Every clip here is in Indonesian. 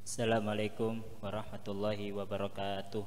Assalamualaikum warahmatullahi wabarakatuh.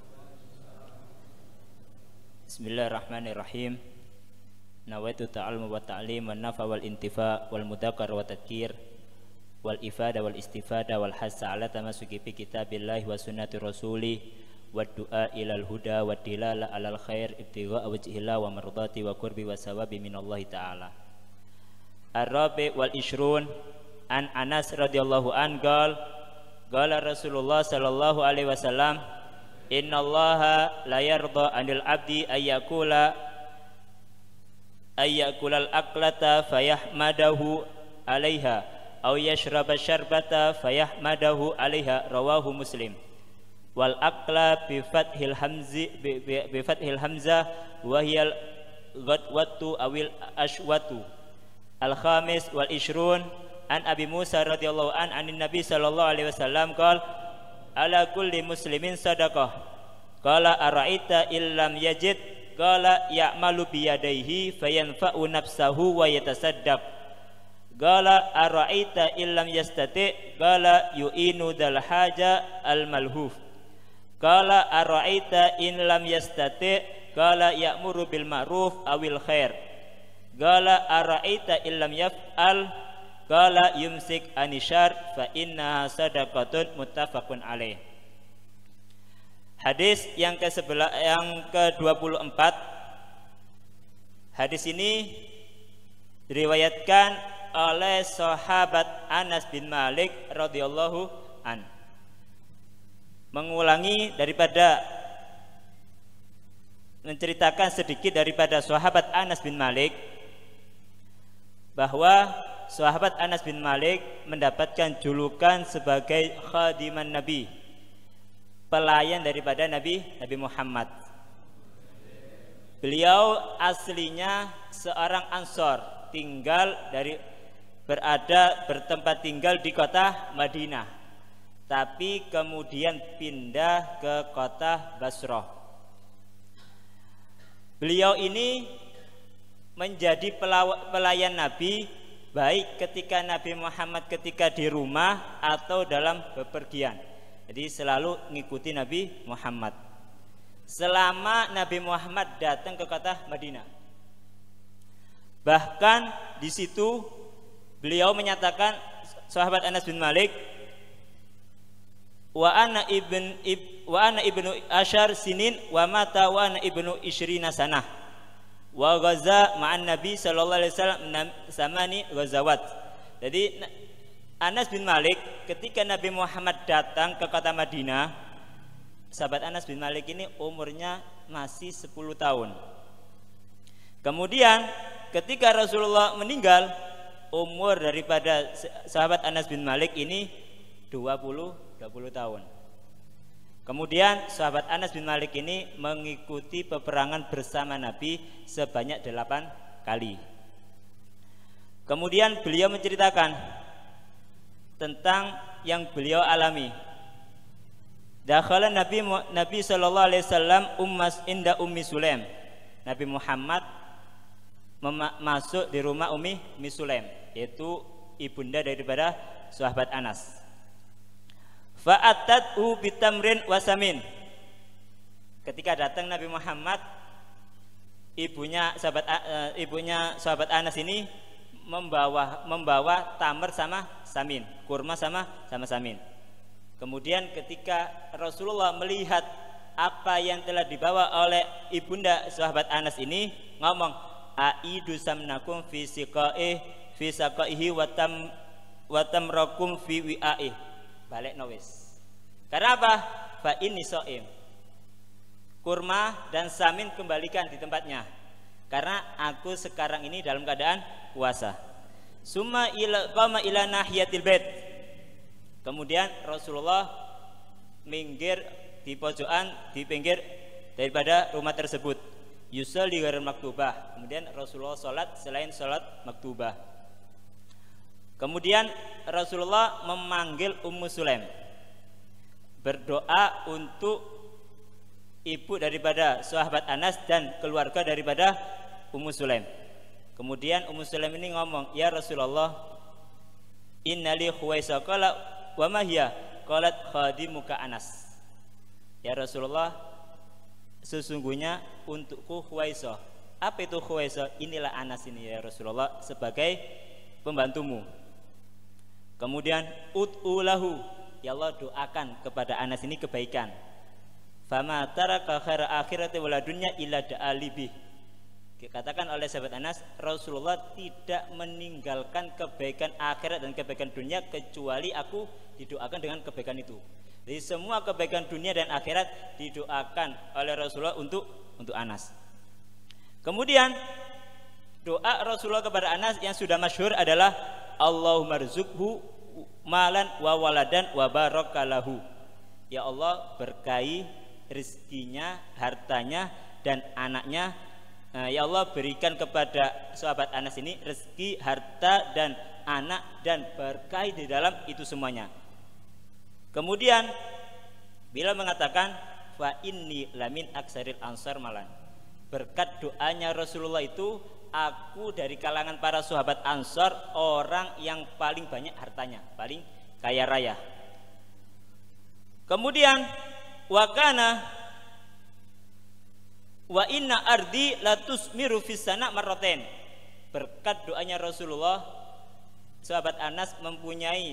Bismillahirrahmanirrahim. Nawaitu ta'allum wa ta'lim wa nafa wal intifa wal mudzakkar wa tadhkir wal ifada wal istifada wal hassa ala tamassuki bi kitabillahi wa sunnati rasulih wa du'a ilal huda wa dilala alal khair ibtigha wajhillah wa mardati wa qurbi wa sawabi minallahi ta'ala. Ar-rabi wal ishrun an Anas radhiyallahu an qala Rasulullah sallallahu alaihi wasallam, innallaha la yarda 'anil 'abdi ayyakula al-aqlata fayahmadahu 'alaiha aw yashraba syarbata fayahmadahu 'alaiha, rawahu Muslim. Wal aqla bi fathil hamzah wa hiya al-ghadwatu awil ashwatu. Al-khamis wal ishrun an Abi Musa radhiyallahu an anin Nabi sallallahu alaihi wasallam qala ala kulli muslimin sadaqah. Qala ara'aita illam yajid qala ya'malu bi yadayhi fayanfa'u nafsahu wa yatasaddaq. Qala ara'aita illam yastati qala yu'inu dal haja al malhuf. Qala ara'aita in lam yastati qala ya'muru bil ma'ruf awil khair. Qala ara'aita illam yaf'al qala yumsik anishar fa inna sadaqatun, muttafaqun alaih. Hadis yang ke-24. Hadis ini diriwayatkan oleh sahabat Anas bin Malik radhiyallahu an. Mengulangi daripada menceritakan sedikit daripada sahabat Anas bin Malik, bahwa sahabat Anas bin Malik mendapatkan julukan sebagai khadiman Nabi, pelayan daripada Nabi Muhammad. Beliau aslinya seorang Ansor, bertempat tinggal di kota Madinah, tapi kemudian pindah ke kota Basrah. Beliau ini menjadi pelayan Nabi, baik ketika Nabi Muhammad ketika di rumah atau dalam bepergian. Jadi selalu ngikuti Nabi Muhammad selama Nabi Muhammad datang ke kota Madinah. Bahkan di situ beliau menyatakan, sahabat Anas bin Malik, wa ana ibnu asyar sinin wa mata wa ana ibnu isyrina sanah wa ghaza ma'an Nabi sallallahu alaihi wasallam samani ghazawat. Jadi Anas bin Malik ketika Nabi Muhammad datang ke kota Madinah, sahabat Anas bin Malik ini umurnya masih 10 tahun. Kemudian ketika Rasulullah meninggal, umur daripada sahabat Anas bin Malik ini 20 tahun. Kemudian sahabat Anas bin Malik ini mengikuti peperangan bersama Nabi sebanyak 8 kali. Kemudian beliau menceritakan tentang yang beliau alami. Dakhala Nabi sallallahu alaihi wasallam inda Ummi Sulaim. Nabi Muhammad masuk di rumah Ummi Sulaim, yaitu ibunda daripada sahabat Anas. Fa'atathu bitamrin wasamin. Ketika datang Nabi Muhammad, ibunya sahabat Anas ini membawa tamar sama samin, kurma sama samin. Kemudian ketika Rasulullah melihat apa yang telah dibawa oleh ibunda sahabat Anas ini, ngomong, aidu samnakum fi saqaihi wa tamrakum fi wi'aih. Balik nawis. Karena apa? Fa inni shaim. Kurma dan samin kembalikan di tempatnya, karena aku sekarang ini dalam keadaan puasa. Summa qama ila nahiyatil bait. Kemudian Rasulullah minggir di pojokan, di pinggir daripada rumah tersebut. Yusolli ghair maktubah. Kemudian Rasulullah sholat selain sholat maktubah. Kemudian Rasulullah memanggil Ummu Sulaim, berdoa untuk ibu daripada sahabat Anas dan keluarga daripada Ummu Sulaim. Kemudian Ummu Sulaim ini ngomong, ya Rasulullah, innali khuwaisa. Qala wa ma hiya? qalat khadimuka Anas. Ya Rasulullah, sesungguhnya untukku Khuwaisah. Apa itu Khuwaisah? Inilah Anas ini ya Rasulullah sebagai pembantumu. Kemudian ud'u lahu, ya Allah doakan kepada Anas ini kebaikan. Fama taraka khaira akhirati wala dunya illa da'alibih. Dikatakan oleh sahabat Anas, Rasulullah tidak meninggalkan kebaikan akhirat dan kebaikan dunia kecuali aku didoakan dengan kebaikan itu. Jadi semua kebaikan dunia dan akhirat didoakan oleh Rasulullah untuk Anas. Kemudian doa Rasulullah kepada Anas yang sudah masyhur adalah Allahumma rizukhu malan wa waladan wa barakalahu. Ya Allah berkahi rezekinya, hartanya dan anaknya. Ya Allah berikan kepada sahabat Anas ini rezeki, harta dan anak dan berkahi di dalam itu semuanya. Kemudian bila mengatakan fa inni lamin aksaril ansar malan, berkat doanya Rasulullah itu aku dari kalangan para sahabat Ansar orang yang paling banyak hartanya, paling kaya raya. Kemudian wa inna ardi latusmiru fis sana marratain, berkat doanya Rasulullah sahabat Anas mempunyai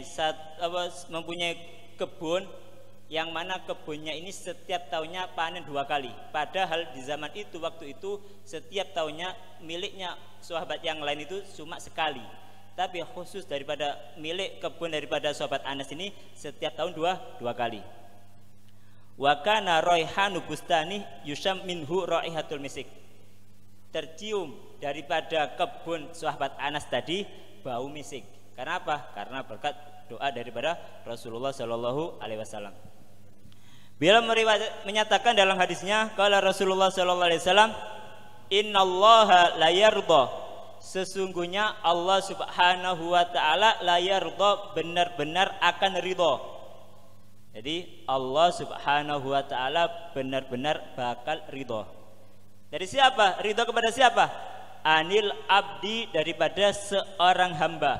kebun yang mana kebunnya ini setiap tahunnya panen 2 kali. Padahal di zaman itu, waktu itu setiap tahunnya miliknya sahabat yang lain itu cuma sekali. Tapi khusus daripada milik kebun daripada sahabat Anas ini setiap tahun dua kali. Wa kana raihanu bustani yusham minhu raihatul misik, tercium daripada kebun sahabat Anas tadi bau misik. Karena apa? Karena berkat doa daripada Rasulullah Shallallahu Alaihi Wasallam. Bila menyatakan dalam hadisnya, kalau Rasulullah Shallallahu Alaihi Wasallam, Innallaha la yarda, sesungguhnya Allah Subhanahu Wa Taala la yarda, benar-benar akan ridho. Jadi Allah Subhanahu Wa Taala benar-benar bakal ridho. Dari siapa? Ridho kepada siapa? Anil abdi, daripada seorang hamba.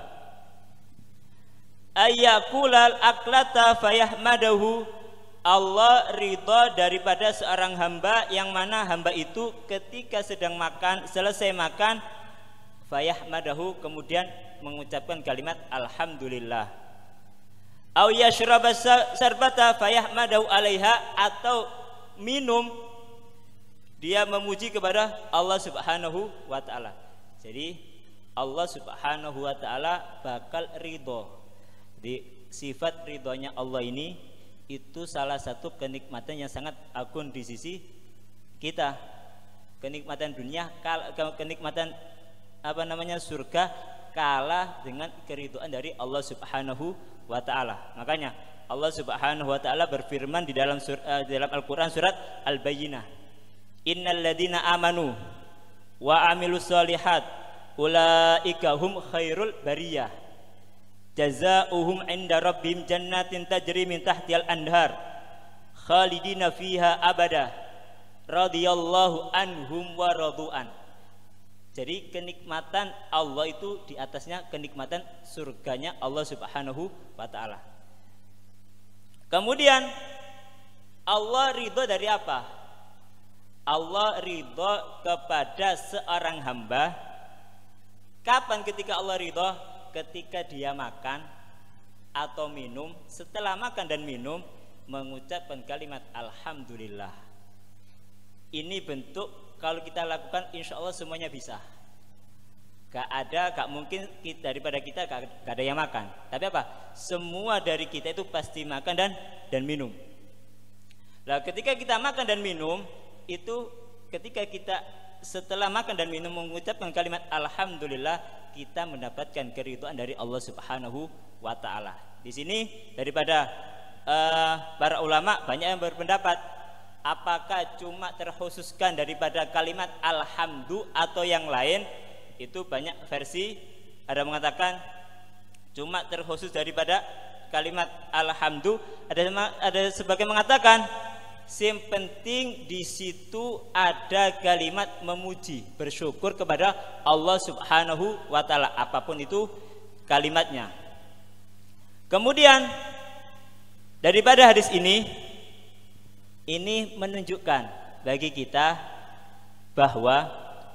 Ayakulal aklata fayahmadahu, Allah ridho daripada seorang hamba yang mana hamba itu ketika sedang makan, selesai makan, fayahmadahu, kemudian mengucapkan kalimat alhamdulillah. Au yashraba sarbata fayahmadahu alaiha, atau minum dia memuji kepada Allah Subhanahu wa taala. Jadi Allah Subhanahu wa taala bakal ridho. Jadi sifat ridhonya Allah ini itu salah satu kenikmatan yang sangat agung di sisi kita. Kenikmatan dunia, kenikmatan surga kalah dengan keridhaan dari Allah Subhanahu wa ta'ala. Makanya Allah Subhanahu wa ta'ala berfirman di dalam Al-Qur'an surat Al-Bayyinah, innal ladzina amanu wa amilus solihat ulaika hum khairul bariyah jazaohum inda rabbihim jannatin tajri min tahtihal anhar khalidina fiha abada radhiyallahu anhum wa radu'an. Jadi kenikmatan Allah itu di atasnya kenikmatan surganya Allah Subhanahu wa ta'ala. Kemudian Allah ridho dari apa? Allah ridho kepada seorang hamba. Kapan ketika Allah ridho? Ketika dia makan atau minum, setelah makan dan minum mengucapkan kalimat alhamdulillah. Ini bentuk kalau kita lakukan insya Allah semuanya bisa. Gak mungkin daripada kita gak ada yang makan. Tapi apa? Semua dari kita itu pasti makan dan minum. Nah ketika kita makan dan minum itu, ketika kita setelah makan dan minum mengucapkan kalimat alhamdulillah, kita mendapatkan keridhaan dari Allah Subhanahu wa ta'ala. Di sini daripada para ulama banyak yang berpendapat, apakah cuma terkhususkan daripada kalimat alhamdu atau yang lain? Itu banyak versi. Ada mengatakan cuma terkhusus daripada kalimat alhamdu. Ada sebagian mengatakan yang penting di situ ada kalimat memuji, bersyukur kepada Allah Subhanahu wa ta'ala, apapun itu kalimatnya. Kemudian Daripada hadis ini menunjukkan bagi kita bahwa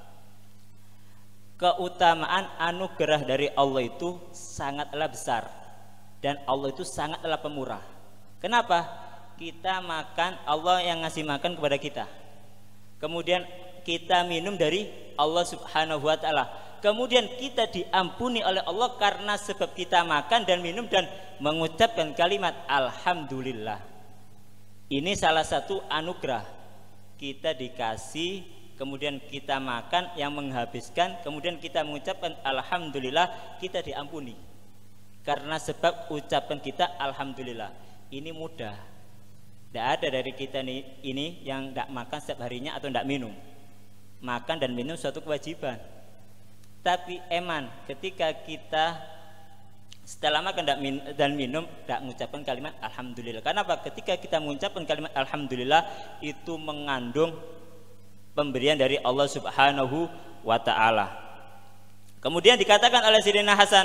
keutamaan anugerah dari Allah itu sangatlah besar dan Allah itu sangatlah pemurah. Kenapa? Kita makan, Allah yang ngasih makan kepada kita. Kemudian kita minum dari Allah Subhanahu wa taala. Kemudian kita diampuni oleh Allah karena sebab kita makan dan minum dan mengucapkan kalimat alhamdulillah. Ini salah satu anugerah. Kita dikasih, kemudian kita makan yang menghabiskan, kemudian kita mengucapkan alhamdulillah, kita diampuni karena sebab ucapan kita alhamdulillah. Ini mudah. Tidak ada dari kita ini yang tidak makan setiap harinya atau tidak minum. Makan dan minum suatu kewajiban. Tapi eman ketika kita setelah makan dan minum tidak mengucapkan kalimat alhamdulillah. Karena apa? Ketika kita mengucapkan kalimat alhamdulillah itu mengandung pemberian dari Allah Subhanahu wa taala. Kemudian dikatakan oleh Sayyidina Hasan,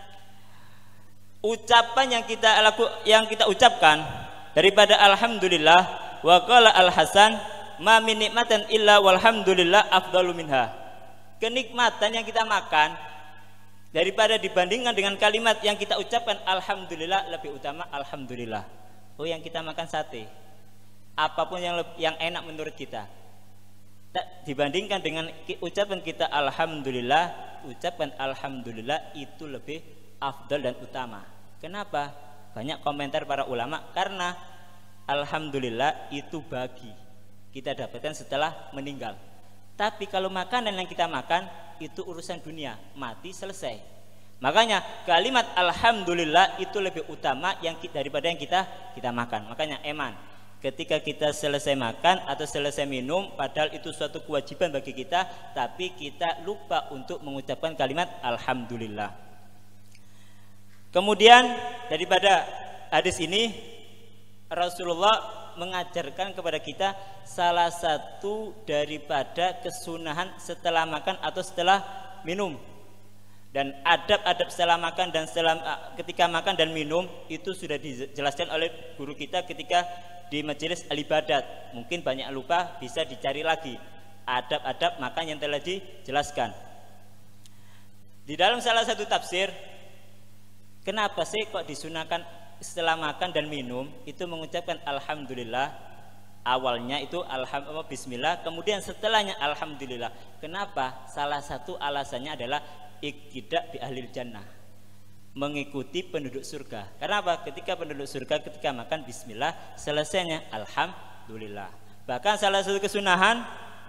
ucapan yang kita ucapkan daripada alhamdulillah, wa qala al-Hasan ma min nikmatin illa walhamdulillah afdalu minha. Kenikmatan yang kita makan daripada dibandingkan dengan kalimat yang kita ucapkan alhamdulillah lebih utama alhamdulillah. Oh, yang kita makan sate, apapun yang enak menurut kita, dibandingkan dengan ucapan kita alhamdulillah, ucapan alhamdulillah itu lebih afdal dan utama. Kenapa? Banyak komentar para ulama, karena alhamdulillah itu bagi kita dapatkan setelah meninggal. Tapi kalau makanan yang kita makan itu urusan dunia, mati selesai. Makanya kalimat alhamdulillah itu lebih utama daripada yang kita makan. Makanya eman ketika kita selesai makan atau selesai minum, padahal itu suatu kewajiban bagi kita, tapi kita lupa untuk mengucapkan kalimat alhamdulillah. Kemudian daripada hadis ini Rasulullah mengajarkan kepada kita salah satu daripada kesunahan setelah makan atau setelah minum, dan adab-adab setelah makan dan ketika makan dan minum itu sudah dijelaskan oleh guru kita ketika di majelis al-ibadat. Mungkin banyak lupa, bisa dicari lagi adab-adab makan yang telah dijelaskan di dalam salah satu tafsir. Kenapa sih kok disunahkan setelah makan dan minum itu mengucapkan alhamdulillah? Awalnya itu alhamdulillah bismillah, kemudian setelahnya alhamdulillah. Kenapa? Salah satu alasannya adalah iqtida bi ahlil jannah, mengikuti penduduk surga. Karena apa? Ketika penduduk surga ketika makan bismillah, selesainya alhamdulillah. Bahkan salah satu kesunahan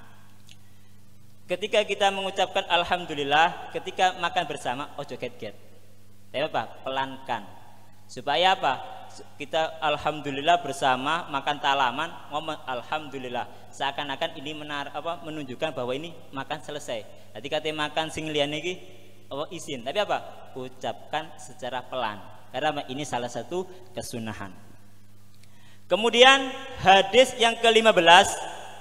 ketika kita mengucapkan alhamdulillah ketika makan bersama, ojo get-get. Tapi apa? Pelankan. Supaya apa? Kita alhamdulillah bersama makan talaman, ngomong alhamdulillah, seakan-akan ini menunjukkan bahwa ini makan selesai. Nanti katanya makan sing liyane iki izin, tapi apa? Ucapkan secara pelan. Karena ini salah satu kesunahan. Kemudian hadis yang ke-15.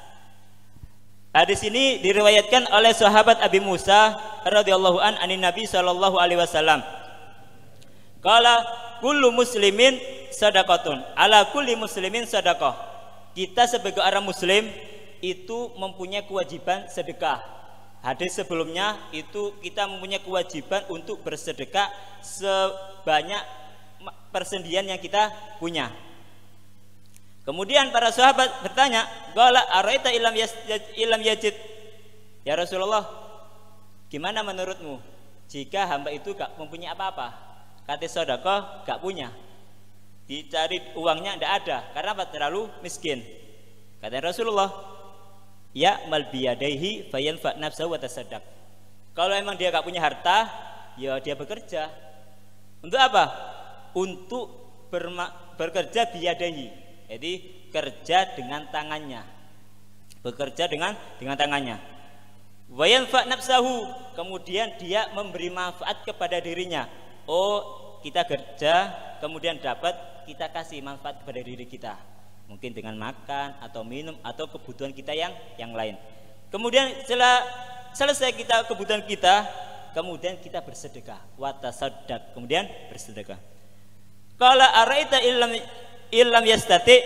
Hadis ini diriwayatkan oleh sahabat Abi Musa radhiyallahu anin Nabi sallallahu alaihi wasallam. Qala kullu muslimin sadaqatun ala kulli muslimin sadaqah. Kita sebagai orang muslim itu mempunyai kewajiban sedekah. Hadis sebelumnya itu kita mempunyai kewajiban untuk bersedekah sebanyak persendian yang kita punya. Kemudian para sahabat bertanya, qala araita ilam yajid. Ya Rasulullah, gimana menurutmu jika hamba itu gak mempunyai apa-apa? Kata sedekah gak punya, dicari uangnya tidak ada karena apa? Terlalu miskin. Kata Rasulullah, ya mal biyadaihi fayanfa nafsahu wa tasaddaq. Kalau emang dia gak punya harta, ya dia bekerja. Untuk apa? Untuk bekerja biyadaihi. Jadi kerja dengan tangannya. Bekerja dengan tangannya. Wa yanfa nafsahu, kemudian dia memberi manfaat kepada dirinya. Oh, kita kerja kemudian dapat, kita kasih manfaat kepada diri kita, mungkin dengan makan atau minum atau kebutuhan kita yang lain. Kemudian setelah selesai kita kebutuhan kita, kemudian kita bersedekah, wa tasaddaq, kemudian bersedekah. Qala araita illam yastati,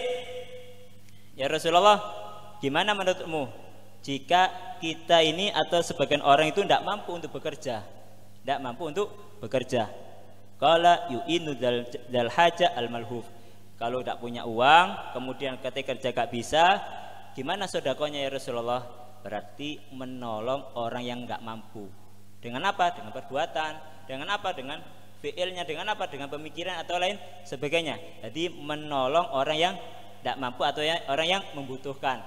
ya Rasulullah, gimana menurutmu jika kita ini atau sebagian orang itu tidak mampu untuk bekerja, tidak mampu untuk bekerja? Qala yu'inu dal haja al malhuf. Kalau tidak punya uang, kemudian ketika kerja gak bisa, gimana sodakonya ya Rasulullah? Berarti menolong orang yang gak mampu. Dengan apa? Dengan perbuatan. Dengan apa? Dengan fi'ilnya. Dengan apa? Dengan pemikiran atau lain sebagainya. Jadi menolong orang yang tidak mampu atau orang yang membutuhkan.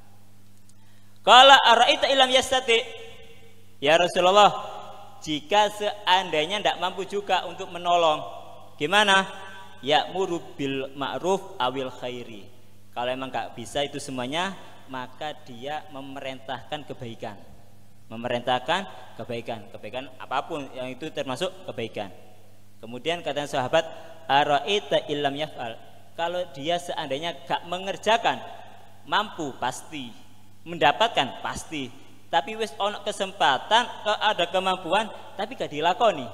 Qala ara'aita illam yastati, ya Rasulullah, jika seandainya tidak mampu juga untuk menolong, gimana? Ya'muru bil ma'ruf awil khairi. Kalau emang gak bisa itu semuanya, maka dia memerintahkan kebaikan. Memerintahkan kebaikan, kebaikan apapun yang itu termasuk kebaikan. Kemudian kata sahabat, ara'aita illam yaf'al. Kalau dia seandainya gak mengerjakan, mampu pasti, mendapatkan pasti, tapi wis ono kesempatan, ada kemampuan tapi gak dilakoni.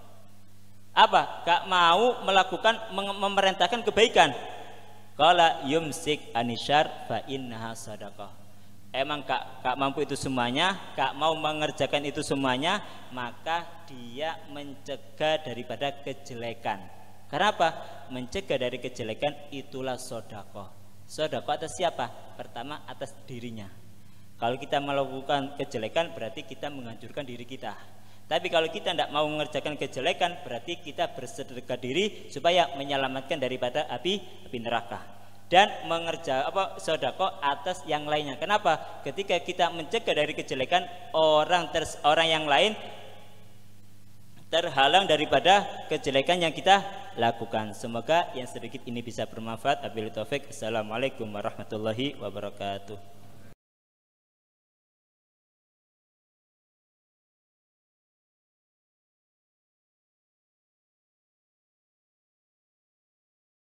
Apa? Gak mau melakukan memerintahkan kebaikan. Qala yumsik anisyar fa innaha sadaqah. Emang gak mampu itu semuanya, gak mau mengerjakan itu semuanya, maka dia mencegah daripada kejelekan. Karena apa? Mencegah dari kejelekan itulah sedekah. Sedekah atas siapa? Pertama atas dirinya. Kalau kita melakukan kejelekan berarti kita menghancurkan diri kita. Tapi kalau kita tidak mau mengerjakan kejelekan, berarti kita bersedekah diri supaya menyelamatkan daripada api neraka. Dan mengerjakan sedekah atas yang lainnya. Kenapa? Ketika kita mencegah dari kejelekan, orang yang lain terhalang daripada kejelekan yang kita lakukan. Semoga yang sedikit ini bisa bermanfaat. Wabillahi taufik. Assalamualaikum warahmatullahi wabarakatuh.